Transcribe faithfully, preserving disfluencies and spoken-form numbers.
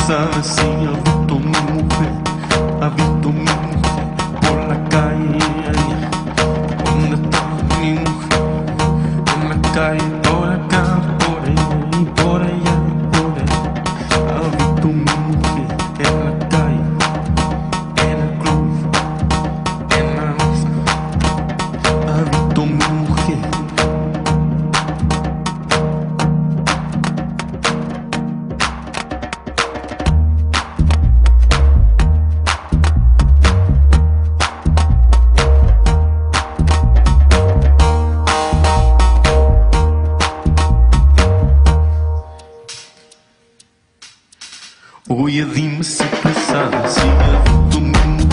sabes si ha visto mi mujer, ha visto mi mujer por la calle. ¿Dónde está mi mujer? En la calle, por acá, por allá y por allá, por allá. Ha visto mi mujer en la calle, en el club, en la mesa. Ha visto mi mujer. Oye, dime si tú sabes si ha visto mi mujer.